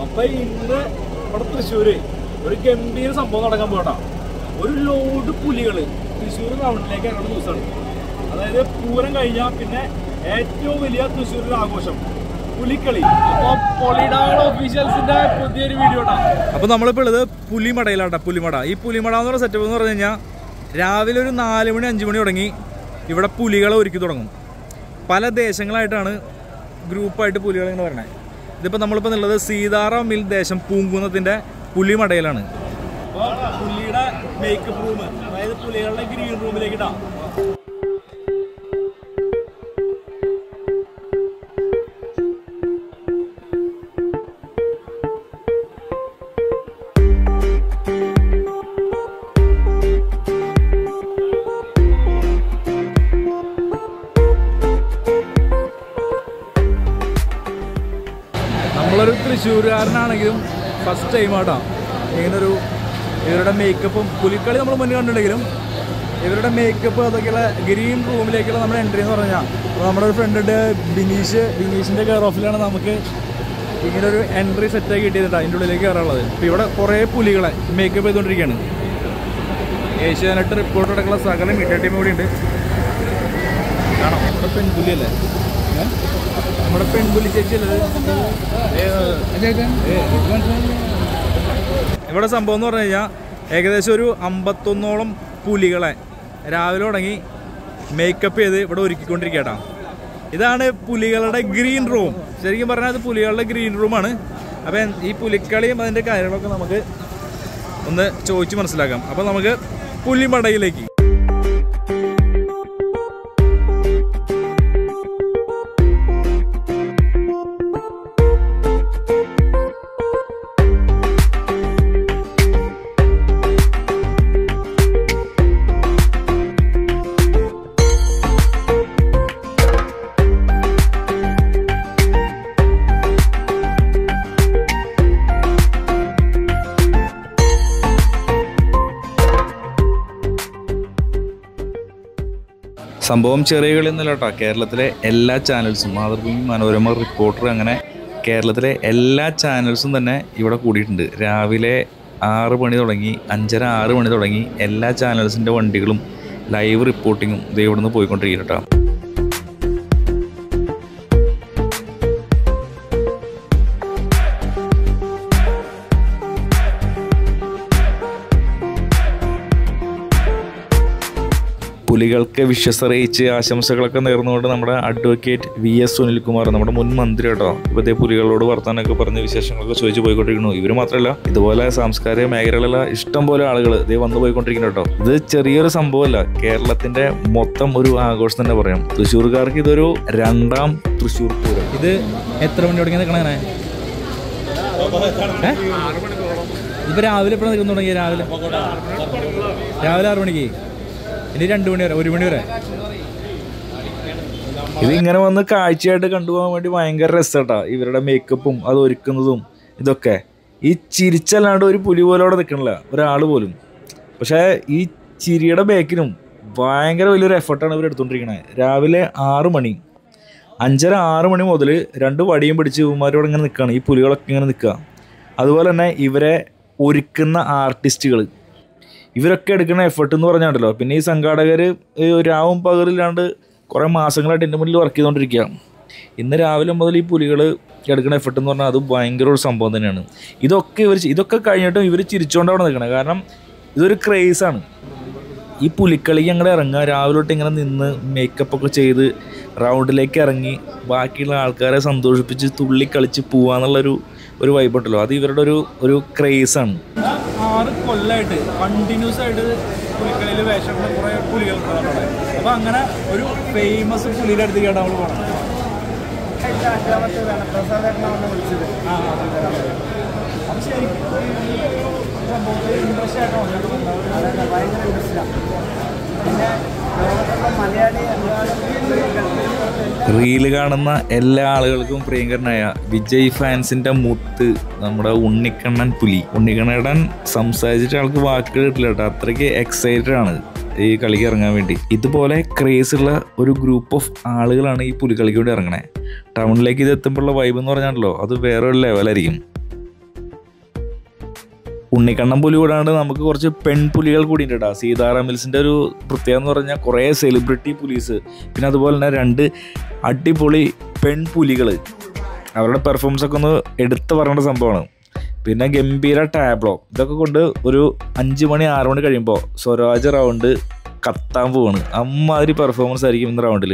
അപ്പൊ ഇന്ന് ഇവിടെ തൃശ്ശൂര് ഒരു ഗംഭീര സംഭവം നടക്കാൻ പോകട്ടാ. ഒരു ലോഡ് പുലികള് തൃശ്ശൂർ ടൗണിലേക്ക് ഇറങ്ങുന്ന ദിവസമാണ്. അതായത് പൂരം കഴിഞ്ഞാൽ പിന്നെ ഏറ്റവും വലിയ തൃശ്ശൂരിലെ ആഘോഷം പുലിക്കളി. അപ്പൊ പൊളിഡാൾ ഒഫീഷ്യൽസിന്റെ പുതിയൊരു വീഡിയോ ആണ്. അപ്പൊ നമ്മളിപ്പോ ഉള്ളത് പുലിമടയിലാട്ടാ. പുലിമട, ഈ പുലിമട എന്ന് പറഞ്ഞ സെറ്റപ്പ് എന്ന് പറഞ്ഞു കഴിഞ്ഞാൽ രാവിലെ ഒരു 4 മണി 5 മണി തുടങ്ങി ഇവിടെ പുലികളെ ഒരുക്കി തുടങ്ങും. പല ദേശങ്ങളായിട്ടാണ് ഗ്രൂപ്പായിട്ട് പുലികൾ ഇങ്ങനെ വരണേ. ഇതിപ്പോൾ നമ്മളിപ്പോൾ ഉള്ളത് സീതാറാം മിൽ ദേശം പൂങ്കുന്നത്തിൻ്റെ പുലിമടയിലാണ്. അപ്പോൾ പുലിയുടെ മേക്കപ്പ് റൂം, അതായത് പുലികളുടെ ഗ്രീൻ റൂമിലേക്ക് ഇടാം. നമ്മളൊരു തൃശ്ശൂരുകാരനാണെങ്കിലും ഫസ്റ്റ് ടൈം ആട്ടാ ഇങ്ങനൊരു ഇവരുടെ മേക്കപ്പും പുലിക്കളി നമ്മൾ മുന്നേ കണ്ടിട്ടുണ്ടെങ്കിലും ഇവരുടെ മേക്കപ്പ് അതൊക്കെയുള്ള ഗ്രീൻ റൂമിലേക്കുള്ള നമ്മുടെ എൻട്രി എന്ന് പറഞ്ഞാൽ നമ്മുടെ ഒരു ഫ്രണ്ട് ബിനീഷിൻ്റെ കെയർ ഓഫിലാണ് നമുക്ക് ഇങ്ങനൊരു എൻട്രി സെറ്റാക്കി കിട്ടിയതാ അതിൻ്റെ ഉള്ളിലേക്ക് കയറാനുള്ളത്. ഇപ്പോൾ ഇവിടെ കുറേ പുലികളെ മേക്കപ്പ് ചെയ്തുകൊണ്ടിരിക്കുകയാണ്. ഏഷ്യാനെറ്റ് റിപ്പോർട്ടർ അടക്കമുള്ള സകല മീഡിയ ടീം കൂടി ഉണ്ട്. കാണാം, നമ്മുടെ പെൺപുലിയല്ലേ, നമ്മുടെ പെൺപുലി ചേച്ചിയല്ലേ. ഇവിടെ സംഭവം എന്ന് പറഞ്ഞു കഴിഞ്ഞാൽ ഏകദേശം ഒരു 51ഓളം പുലികളെ രാവിലെ തുടങ്ങി മേക്കപ്പ് ചെയ്ത് ഇവിടെ ഒരുക്കിക്കൊണ്ടിരിക്കട്ടാ. ഇതാണ് പുലികളുടെ ഗ്രീൻ റൂം. ശരിക്കും പറഞ്ഞാൽ അത് പുലികളുടെ ഗ്രീൻ റൂമാണ്. അപ്പം ഈ പുലിക്കളിയും അതിൻ്റെ കാര്യങ്ങളൊക്കെ നമുക്ക് ഒന്ന് ചോദിച്ച് മനസ്സിലാക്കാം. അപ്പം നമുക്ക് പുലിമടയിലേക്ക്. സംഭവം ചെറിയ കളിയൊന്നുമില്ല കേട്ടോ. കേരളത്തിലെ എല്ലാ ചാനൽസും, മാതൃഭൂമി, മനോരമ, റിപ്പോർട്ടർ, അങ്ങനെ കേരളത്തിലെ എല്ലാ ചാനൽസും തന്നെ ഇവിടെ കൂടിയിട്ടുണ്ട്. രാവിലെ 6 മണി തുടങ്ങി 5:30 6 മണി തുടങ്ങി എല്ലാ ചാനൽസിൻ്റെ വണ്ടികളും ലൈവ് റിപ്പോർട്ടിങ്ങും ഇത് ഇവിടെ നിന്ന് പോയിക്കൊണ്ടിരിക്കും കേട്ടോ. പുലികൾക്ക് വിശ്വസറിയിച്ച് ആശംസകളൊക്കെ നേർന്നുകൊണ്ട് നമ്മുടെ അഡ്വക്കേറ്റ് VS സുനിൽകുമാർ, നമ്മുടെ മുൻ മന്ത്രി കേട്ടോ, ഇപ്പോഴത്തെ പുലികളോട് വർത്താനൊക്കെ പറഞ്ഞ് വിശേഷങ്ങളൊക്കെ ചോദിച്ച് പോയിക്കൊണ്ടിരിക്കുന്നു. ഇവർ മാത്രമല്ല, ഇതുപോലെ സാംസ്കാരിക മേഖലകളിലുള്ള ഇഷ്ടം പോലെ ആളുകൾ ഇതേ വന്നു പോയിക്കൊണ്ടിരിക്കുന്നു കേട്ടോ. ഇത് ചെറിയൊരു സംഭവമല്ല, കേരളത്തിന്റെ മൊത്തം ഒരു ആഘോഷം തന്നെ പറയാം. തൃശ്ശൂർക്കാർക്ക് ഇതൊരു 2ാം തൃശ്ശൂർ പൂരം. ഇത് എത്ര മണി തുടങ്ങി നിൽക്കണേ? ഇപ്പൊ രാവിലെ എപ്പോഴാണ് നിൽക്കുന്നു തുടങ്ങി? രാവിലെ 6 മണിക്ക്, ഇനി 2 മണി വരെ, 1 മണി വരെ. ഇതിങ്ങനെ വന്ന് കാഴ്ചയായിട്ട് കണ്ടുപോകാൻ വേണ്ടി ഭയങ്കര രസമാട്ടാ. ഇവരുടെ മേക്കപ്പും അത് ഒരുക്കുന്നതും ഇതൊക്കെ. ഈ ചിരിച്ചല്ലാണ്ട് ഒരു പുലി പോലെ അവിടെ നിൽക്കണില്ല ഒരാൾ പോലും. പക്ഷേ ഈ ചിരിയുടെ ബാക്കിനും ഭയങ്കര വലിയൊരു എഫർട്ടാണ് ഇവർ എടുത്തുകൊണ്ടിരിക്കണത്. രാവിലെ 6 മണി 5:30 6 മണി മുതൽ 2 വടിയും പിടിച്ച് ഇവന്മാരോട് ഇങ്ങനെ നിൽക്കുകയാണ്. ഈ പുലികളൊക്കെ ഇങ്ങനെ നിൽക്കുക. അതുപോലെ തന്നെ ഇവരെ ഒരുക്കുന്ന ആർട്ടിസ്റ്റുകൾ, ഇവരൊക്കെ എടുക്കുന്ന എഫർട്ട് എന്ന് പറഞ്ഞാണ്ടല്ലോ. പിന്നെ ഈ സംഘാടകർ രാവും പകലില്ലാണ്ട് കുറേ മാസങ്ങളായിട്ട് എൻ്റെ മുന്നിൽ വർക്ക് ചെയ്തുകൊണ്ടിരിക്കുക. ഇന്ന് രാവിലെ മുതൽ ഈ പുലികൾ എടുക്കുന്ന എഫർട്ട് എന്ന് പറഞ്ഞാൽ അത് ഭയങ്കര ഒരു സംഭവം തന്നെയാണ്. ഇതൊക്കെ കഴിഞ്ഞിട്ടും ഇവർ ചിരിച്ചുകൊണ്ടാണ് നിൽക്കണത്. കാരണം ഇതൊരു ക്രേസാണ്. ഈ പുലിക്കളിക്ക് അങ്ങോട്ട് ഇറങ്ങുക, രാവിലെ തൊട്ട് ഇങ്ങനെ നിന്ന് മേക്കപ്പൊക്കെ ചെയ്ത് റൗണ്ടിലേക്ക് ഇറങ്ങി ബാക്കിയുള്ള ആൾക്കാരെ സന്തോഷിപ്പിച്ച് തുള്ളി കളിച്ച് പോവാന്നുള്ളൊരു വൈബുണ്ടല്ലോ, അത് ഇവരുടെ ഒരു ക്രേസാണ്. 6 കൊല്ലമായിട്ട് കണ്ടിന്യൂസ് ആയിട്ട് പുലിക്കളിയിൽ വേഷമുള്ള കുറേ പുലികൾ. അപ്പോൾ അങ്ങനെ ഒരു ഫേമസ് പുലിയുടെ അടുത്തേക്കാണ് നമ്മൾ പോകണം. അത് ശരിക്കും സംഭവത്തിൽ ഇൻട്രസ്റ്റ് ആയിട്ടോ? ഭയങ്കര ഇൻട്രസ്റ്റാണ്. പിന്നെ റീല് കാണുന്ന എല്ലാ ആളുകൾക്കും പ്രിയങ്കരനായ വിജയ് ഫാൻസിന്റെ മുത്ത് നമ്മുടെ ഉണ്ണിക്കണ്ണൻ പുലി. ഉണ്ണിക്കണ്ണൻ സംസാരിച്ചിട്ട് ആൾക്ക് വാക്കുകൾ കിട്ടില്ല കേട്ടോ, അത്രയ്ക്ക് എക്സൈറ്റഡ് ആണ് ഈ കളിക്ക് ഇറങ്ങാൻ വേണ്ടി. ഇതുപോലെ ക്രേസ് ഉള്ള ഒരു ഗ്രൂപ്പ് ഓഫ് ആളുകളാണ് ഈ പുലിക്കളിക്ക് വേണ്ടി ഇറങ്ങണേ. ടൗണിലേക്ക് ഇത് എത്തുമ്പോഴുള്ള വൈബ് എന്ന് പറഞ്ഞാണല്ലോ, അത് വേറെ ഒരു ലെവലായിരിക്കും. ഉണ്ണിക്കണ്ണൻ പുലി കൂടാണ്ട് നമുക്ക് കുറച്ച് പെൺപുലികൾ കൂടി ഉണ്ട് കേട്ടോ. സീതാറാം മിൽസിൻ്റെ ഒരു പ്രത്യേകത എന്ന് പറഞ്ഞാൽ കുറേ സെലിബ്രിറ്റി പുലീസ്, പിന്നെ അതുപോലെ തന്നെ 2 അടിപൊളി പെൺപുലികൾ. അവരുടെ പെർഫോമൻസ് ഒക്കെ ഒന്ന് എടുത്തു പറയേണ്ട സംഭവമാണ്. പിന്നെ ഗംഭീര ടാബ്ലോ, ഇതൊക്കെ കൊണ്ട് ഒരു 5 മണി 6 മണി കഴിയുമ്പോൾ സ്വരാജ് റൗണ്ട് കത്താൻ പോവാണ്. അമ്മാതിരി പെർഫോമൻസ് ആയിരിക്കും ഇന്ന് റൗണ്ടിൽ.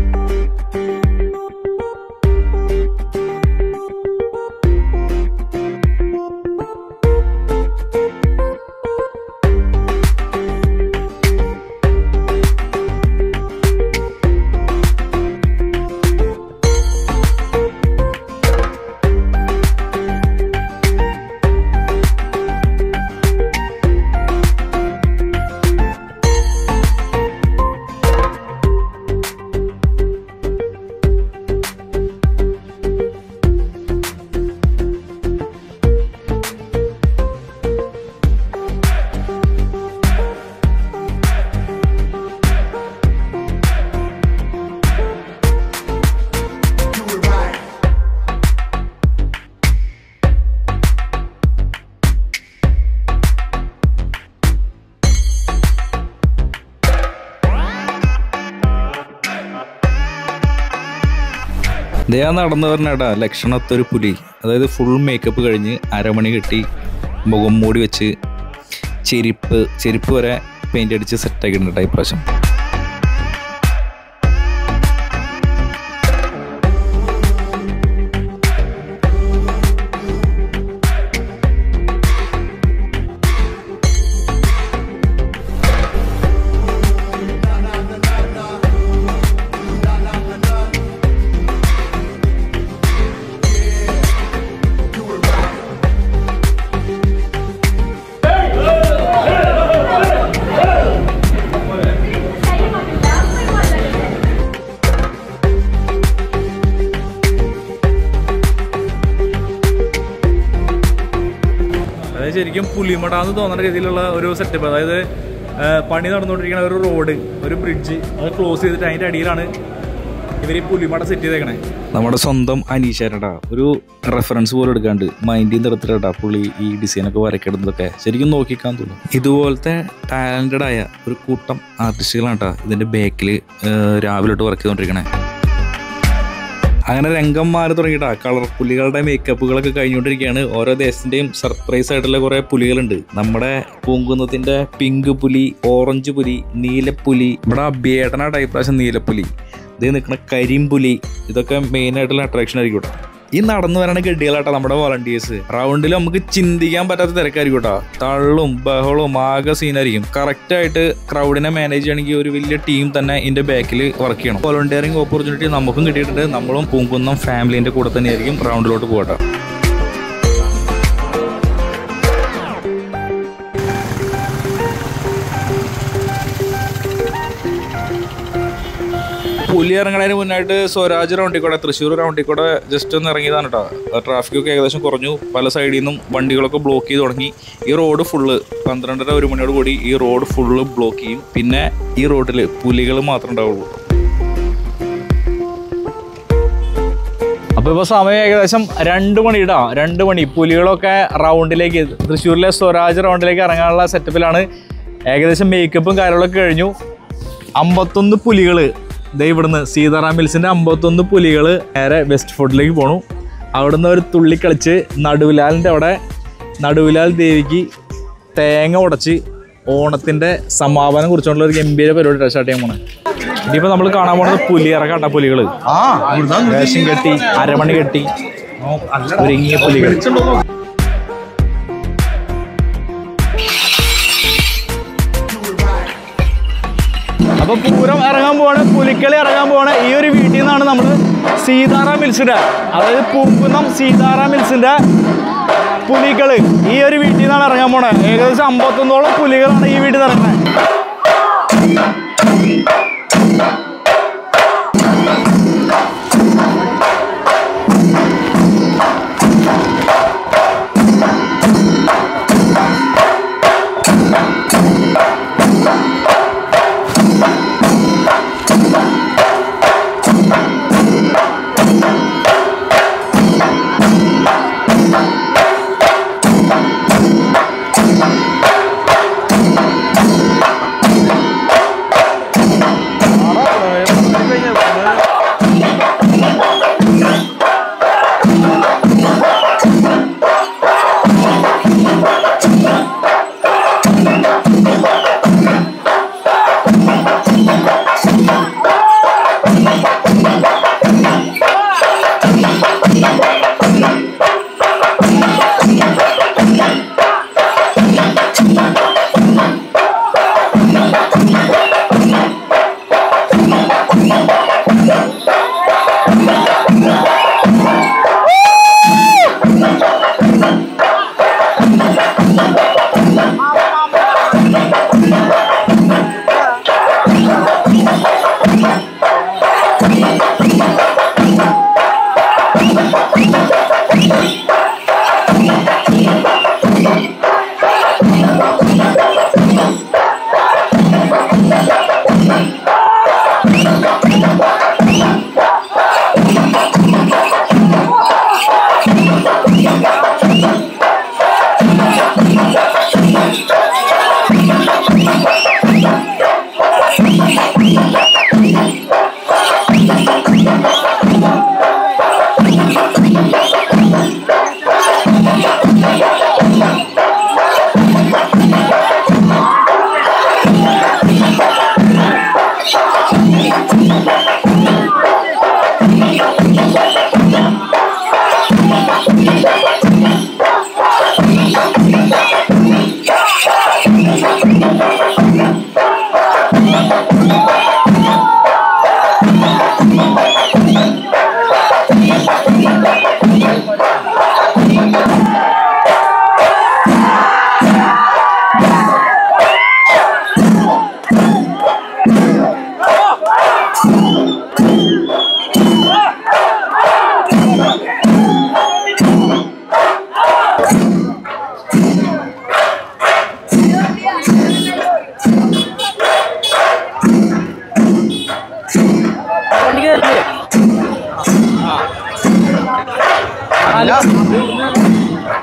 ദയാ നടന്നു പറഞ്ഞാടാ ലക്ഷണത്തൊരു പുലി. അതായത് ഫുൾ മേക്കപ്പ് കഴിഞ്ഞ് അരമണി കെട്ടി മുഖം മൂടി വെച്ച് ചെരുപ്പ് വരെ പെയിൻ്റ് അടിച്ച് സെറ്റാക്കിയിട്ടുണ്ട് കേട്ടോ ഇപ്രാവശ്യം. ശരിക്കും പുലിമടാന്ന് തോന്നുന്ന രീതിയിലുള്ള ഒരു സെറ്റപ്പ്. അതായത് പണി നടന്നുകൊണ്ടിരിക്കുന്ന ഒരു റോഡ്, ഒരു ബ്രിഡ്ജ്, അത് ക്ലോസ് ചെയ്തിട്ട് അതിൻ്റെ അടിയിലാണ് ഇവർ ഈ പുലിമട സെറ്റ് ചെയ്തേക്കണേ. നമ്മുടെ സ്വന്തം അനീഷേരടാ ഒരു റെഫറൻസ് പോലെ എടുക്കാണ്ട് മൈൻഡിൽ നിന്ന് എടുത്തിട്ടാ പുള്ളി ഈ ഡിസൈനൊക്കെ വരയ്ക്കിടുന്നതൊക്കെ ശരിക്കും നോക്കിക്കാൻ തോന്നും. ഇതുപോലത്തെ ടാലൻറ്റഡ് ആയ ഒരു കൂട്ടം ആർട്ടിസ്റ്റുകളാണ് കേട്ടോ ഇതിൻ്റെ ബാക്കിൽ രാവിലെ തൊട്ട് വർക്ക് ചെയ്തുകൊണ്ടിരിക്കണേ. അങ്ങനെ രംഗം മാറി തുടങ്ങിയിട്ടാ. കളർ പുലികളുടെ മേക്കപ്പുകളൊക്കെ കഴിഞ്ഞുകൊണ്ടിരിക്കുകയാണ്. ഓരോ ദേശത്തിൻ്റെയും സർപ്രൈസ് ആയിട്ടുള്ള കുറേ പുലികളുണ്ട്. നമ്മുടെ പൂങ്കുന്നത്തിൻ്റെ പിങ്ക് പുലി, ഓറഞ്ച് പുലി, നീലപ്പുലി, ഇവിടെ അഭ്യേട്ടനാ ഇപ്രാവശ്യം നീലപ്പുലി, ഇത് നിൽക്കുന്ന കരിമ്പുലി, ഇതൊക്കെ മെയിനായിട്ടുള്ള അട്രാക്ഷൻ ആയിരിക്കും കേട്ടോ. ഈ നടന്നു വരണ ഗഡികളാട്ടോ നമ്മുടെ വോളണ്ടിയേഴ്സ്. റൗണ്ടിൽ നമുക്ക് ചിന്തിക്കാൻ പറ്റാത്ത തിരക്കായിരിക്കും കേട്ടോ. തള്ളും ബഹളവും ആകെ സീനായിരിക്കും. കറക്റ്റായിട്ട് ക്രൗഡിനെ മാനേജ് ചെയ്യണമെങ്കിൽ ഒരു വലിയ ടീം തന്നെ ഇതിൻ്റെ ബാക്കിൽ വർക്ക് ചെയ്യണം. വോളണ്ടിയറിങ് ഓപ്പർച്യൂണിറ്റി നമുക്കും കിട്ടിയിട്ടുണ്ട്. നമ്മളും പൂങ്കുന്നം ഫാമിലിൻ്റെ കൂടെ തന്നെയായിരിക്കും റൗണ്ടിലോട്ട് പോകട്ടെ. പുലി ഇറങ്ങണതിന് മുന്നായിട്ട് സ്വരാജ് റൗണ്ടിൽ കൂടെ, തൃശ്ശൂർ റൗണ്ടിൽ കൂടെ ജസ്റ്റ് ഒന്ന് ഇറങ്ങിയതാണ് കേട്ടോ. ട്രാഫിക്കൊക്കെ ഏകദേശം കുറഞ്ഞു. പല സൈഡിൽ നിന്നും വണ്ടികളൊക്കെ ബ്ലോക്ക് ചെയ്ത് തുടങ്ങി. ഈ റോഡ് ഫുള്ള് 12:30-1 മണിയോട് കൂടി ഈ റോഡ് ഫുള്ള് ബ്ലോക്ക് ചെയ്യും. പിന്നെ ഈ റോഡിൽ പുലികൾ മാത്രമേ ഉണ്ടാവുള്ളൂ. അപ്പോൾ ഇപ്പോൾ സമയം ഏകദേശം 2 മണിയിടാ. 2 മണി. പുലികളൊക്കെ റൗണ്ടിലേക്ക്, തൃശ്ശൂരിലെ സ്വരാജ് റൗണ്ടിലേക്ക് ഇറങ്ങാനുള്ള സെറ്റപ്പിലാണ്. ഏകദേശം മേക്കപ്പും കാര്യങ്ങളൊക്കെ കഴിഞ്ഞു. 51 പുലികൾ ദേ ഇവിടുന്ന് സീതാറാം മിൽസിൻ്റെ 51 പുലികൾ നേരെ വെസ്റ്റ് ഫോർട്ടിലേക്ക് പോണു. അവിടുന്ന് ഒരു തുള്ളി കളിച്ച് നടുവിലാലിൻ്റെ അവിടെ നടുവിലാൽ ദേവിക്ക് തേങ്ങ ഉടച്ച് ഓണത്തിൻ്റെ സമാപനം കുറിച്ചുള്ള ഒരു ഗംഭീര പരിപാടി സ്റ്റാർട്ട് ചെയ്യാൻ പോണേ. ഇനിയിപ്പോൾ നമ്മൾ കാണാൻ പോണത് പുലിയിറക്കാട്ട പുലികൾ. വേഷം കെട്ടി, അരമണി കെട്ടി ഒരുങ്ങിയ പുലികൾ. അപ്പോൾ പൂരം ഇറങ്ങാൻ പോവാണ്, പുലിക്കളി ഇറങ്ങാൻ പോവാണ്. ഈ ഒരു വീട്ടിൽ നിന്നാണ് നമ്മൾ സീതാറാം മിൽസിൻ്റെ, അതായത് പൂങ്കുന്നം സീതാറാം മിൽസിൻ്റെ പുലികൾ ഈ ഒരു വീട്ടിൽ നിന്നാണ് ഇറങ്ങാൻ പോണത്. ഏകദേശം 51ഓളം പുലികളാണ് ഈ വീട്ടിൽ നിന്ന് ഇറങ്ങുന്നത്.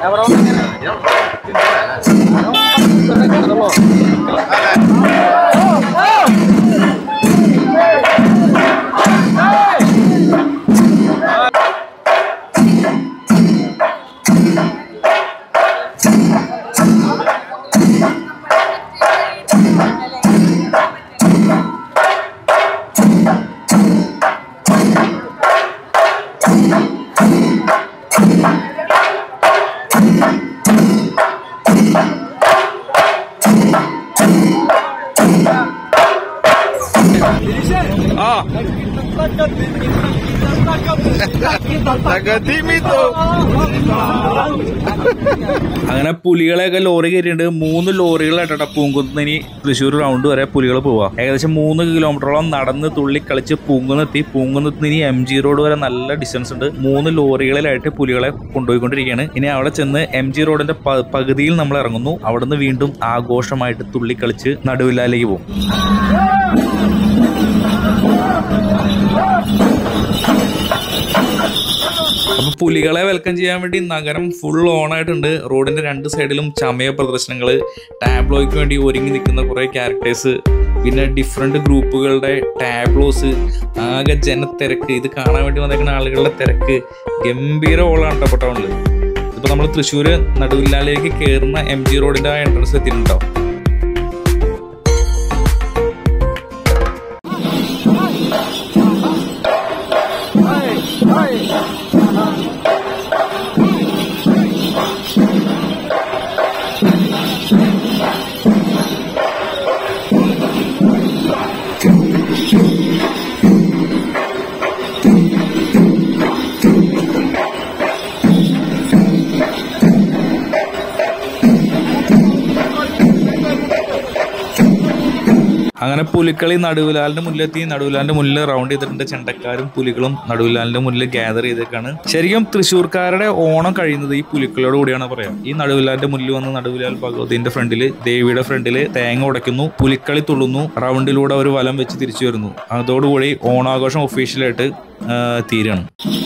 അങ്ങനെ പുലികളെയൊക്കെ ലോറി കയറിയിട്ടുണ്ട്. 3 ലോറികളായിട്ടാ പൂങ്കുന്നതിന് തൃശ്ശൂർ റൗണ്ട് വരെ പുലികൾ പോവാ. ഏകദേശം 3 കിലോമീറ്ററോളം നടന്ന് തുള്ളി കളിച്ച് പൂങ്കുന്നെത്തി. പൂങ്കുന്നത്തിന് MG റോഡ് വരെ നല്ല ഡിസ്റ്റൻസ് ഉണ്ട്. 3 ലോറികളിലായിട്ട് പുലികളെ കൊണ്ടുപോയിക്കൊണ്ടിരിക്കുകയാണ്. ഇനി അവിടെ ചെന്ന് MG റോഡിന്റെ പകുതിയിൽ നമ്മൾ ഇറങ്ങുന്നു. അവിടുന്ന് വീണ്ടും ആഘോഷമായിട്ട് തുള്ളി കളിച്ച് നടുവിലാലേക്ക് പോകും. അപ്പൊ പുലികളെ വെൽക്കം ചെയ്യാൻ വേണ്ടി നഗരം ഫുൾ ഓൺ ആയിട്ടുണ്ട്. റോഡിന്റെ 2 സൈഡിലും ചമയ പ്രദർശനങ്ങള്, ടാബ്ലോയ്ക്ക് വേണ്ടി ഒരുങ്ങി നിൽക്കുന്ന കുറെ ക്യാരക്ടേഴ്സ്, പിന്നെ ഡിഫറെന്റ് ഗ്രൂപ്പുകളുടെ ടാബ്ലോസ്, ആകെ ജനത്തിരക്ക്. ഇത് കാണാൻ വേണ്ടി വന്നേക്കുന്ന ആളുകളുടെ തിരക്ക് ഗംഭീര ഓളാണ് കേട്ടോ ടൗണില്. ഇപ്പൊ നമ്മൾ തൃശ്ശൂര് നടുവിലാലേക്ക് കയറുന്ന MG റോഡിന്റെ ആ എൻട്രൻസ് എത്തിയിട്ടുണ്ടോ. അങ്ങനെ പുലിക്കളി നടുവിലാലിന്റെ മുന്നിലെത്തി. നടുവിലാലിന്റെ മുന്നിൽ റൗണ്ട് ചെയ്തിട്ടുണ്ട്. ചെണ്ടക്കാരും പുലികളും നടുവിലാലിന്റെ മുന്നിൽ ഗ്യാദർ ചെയ്തേക്കാണ്. ശരിക്കും തൃശ്ശൂർക്കാരുടെ ഓണം കഴിയുന്നത് ഈ പുലിക്കളിയോട് കൂടിയാണ് പറയാം. ഈ നടുവിലാലിന്റെ മുന്നിൽ വന്ന് നടുവിലാൽ ഭഗവതിന്റെ ഫ്രണ്ടില്, ദേവിയുടെ ഫ്രണ്ടില് തേങ്ങ ഉടയ്ക്കുന്നു, പുലിക്കളി തുള്ളുന്നു, റൗണ്ടിലൂടെ ഒരു വലം വെച്ച് തിരിച്ചു വരുന്നു. അതോടുകൂടി ഓണാഘോഷം ഒഫീഷ്യലായിട്ട് തീരാണ്.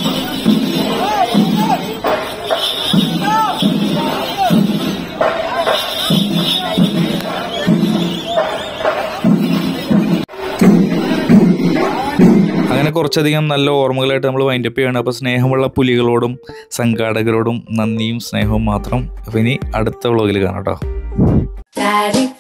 അങ്ങനെ കുറച്ചധികം നല്ല ഓർമ്മകളായിട്ട് നമ്മൾ വൈൻഡപ്പ് ചെയ്യണം. അപ്പോൾ സ്നേഹമുള്ള പുലികളോടും സംഘാടകരോടും നന്ദിയും സ്നേഹവും മാത്രം. അപ്പോൾ ഇനി അടുത്ത വ്ളോഗിൽ കാണാം കേട്ടോ.